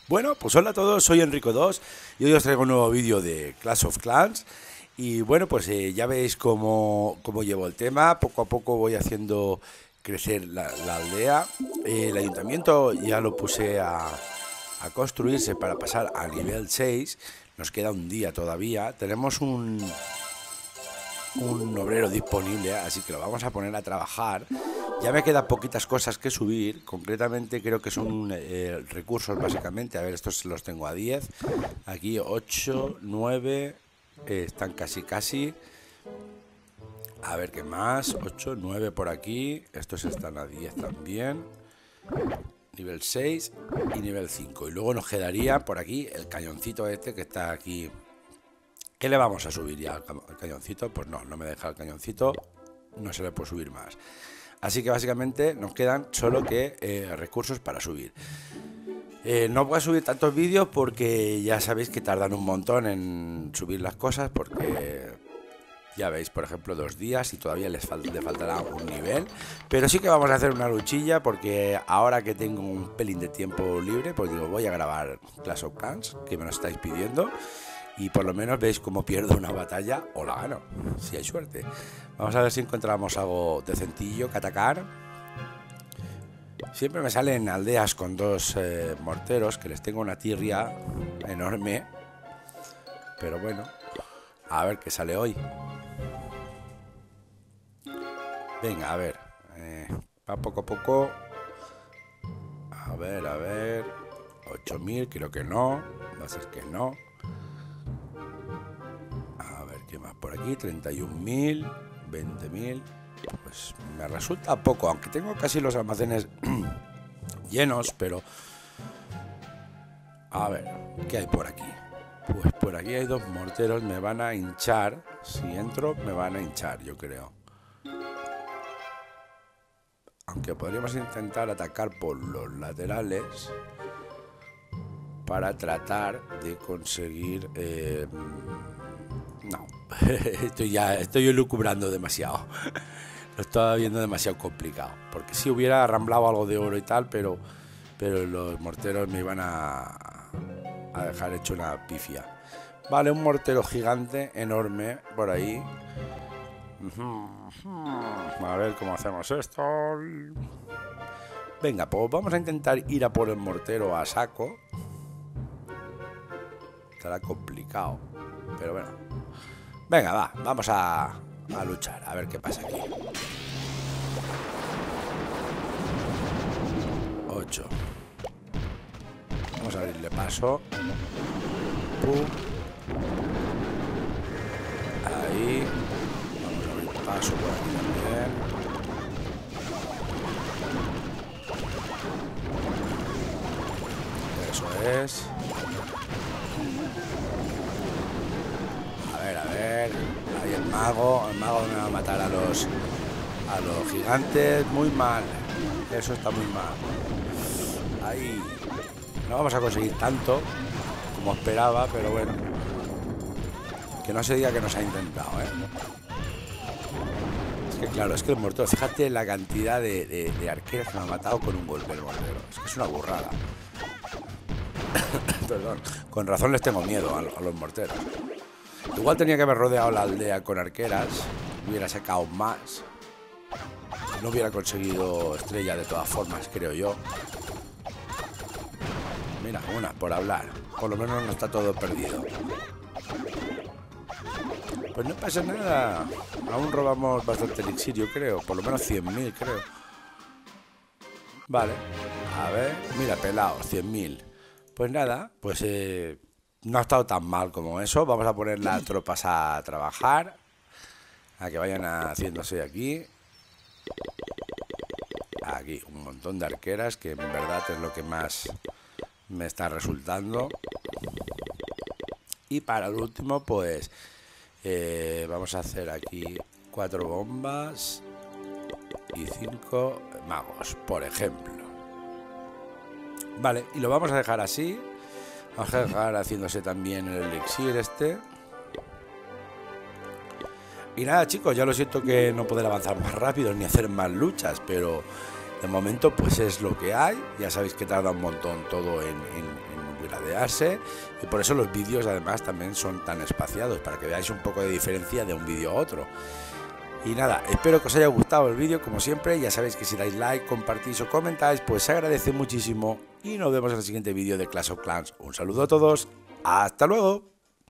Bueno, pues hola a todos, soy Enrico2 y hoy os traigo un nuevo vídeo de Clash of Clans. Y bueno, pues ya veis cómo llevo el tema. Poco a poco voy haciendo crecer la aldea. El ayuntamiento ya lo puse a construirse para pasar a nivel 6. Nos queda un día todavía. Tenemos un obrero disponible, así que lo vamos a poner a trabajar. Ya me quedan poquitas cosas que subir, concretamente creo que son recursos básicamente. A ver, estos los tengo a 10, aquí 8, 9, están casi. A ver qué más, 8, 9 por aquí, estos están a 10 también. Nivel 6 y nivel 5. Y luego nos quedaría por aquí el cañoncito este que está aquí. ¿Qué le vamos a subir ya al cañoncito? Pues no me deja el cañoncito, no se le puede subir más. Así que básicamente nos quedan solo que recursos para subir. No voy a subir tantos vídeos porque ya sabéis que tardan un montón en subir las cosas, porque ya veis, por ejemplo, 2 días y todavía le faltará un nivel. Pero sí que vamos a hacer una luchilla, porque ahora que tengo un pelín de tiempo libre, pues digo, voy a grabar Clash of Clans, que me lo estáis pidiendo. Y por lo menos veis cómo pierdo una batalla o la gano, si hay suerte. Vamos a ver si encontramos algo decentillo que atacar. Siempre me salen aldeas con 2 morteros, que les tengo una tirria enorme. Pero bueno, a ver qué sale hoy. Venga, a ver. Va poco a poco. A ver. 8000, creo que no. Va a ser que no. ¿Qué más por aquí? 31.000, 20.000. Pues me resulta poco, aunque tengo casi los almacenes llenos, pero... A ver, ¿qué hay por aquí? Pues por aquí hay 2 morteros, me van a hinchar. Si entro, me van a hinchar, yo creo. Aunque podríamos intentar atacar por los laterales para tratar de conseguir... No, estoy elucubrando demasiado. Lo estaba viendo demasiado complicado. Porque si hubiera arramblado algo de oro y tal, pero los morteros me iban a dejar hecho una pifia. Vale, un mortero gigante, enorme, por ahí. A ver cómo hacemos esto. Venga, pues vamos a intentar ir a por el mortero a saco. Estará complicado, pero bueno. Venga, vamos a luchar, a ver qué pasa aquí. 8. Vamos a abrirle paso. Pum. Ahí. Vamos a abrir paso por aquí también. Eso es. A ver, ahí el mago me va a matar a los gigantes, muy mal, eso está muy mal. Ahí no vamos a conseguir tanto como esperaba, pero bueno, que no se diga que nos ha intentado, Es que claro, es que el mortero, fíjate la cantidad de arqueros que me ha matado con un golpe el mortero, es que es una burrada. Perdón, con razón les tengo miedo a los morteros. Igual tenía que haber rodeado la aldea con arqueras, hubiera sacado más. No hubiera conseguido estrella de todas formas, creo yo. Mira, una, por hablar. Por lo menos no está todo perdido. Pues no pasa nada. Aún robamos bastante elixir, yo creo. Por lo menos 100.000, creo. Vale. A ver, mira, pelado, 100.000. Pues nada, pues... no ha estado tan mal como eso. Vamos a poner las tropas a trabajar, a que vayan haciéndose aquí. Aquí un montón de arqueras, que en verdad es lo que más me está resultando. Y para el último, pues vamos a hacer aquí 4 bombas y 5 magos, por ejemplo. Vale, y lo vamos a dejar así. Vamos a dejar haciéndose también el elixir este. Y nada, chicos, ya lo siento que no poder avanzar más rápido ni hacer más luchas, pero de momento pues es lo que hay. Ya sabéis que tarda un montón todo en upgradearse, y por eso los vídeos además también son tan espaciados, para que veáis un poco de diferencia de un vídeo a otro. Y nada, espero que os haya gustado el vídeo como siempre. Ya sabéis que si dais like, compartís o comentáis, pues se agradece muchísimo, y nos vemos en el siguiente vídeo de Clash of Clans. Un saludo a todos, hasta luego.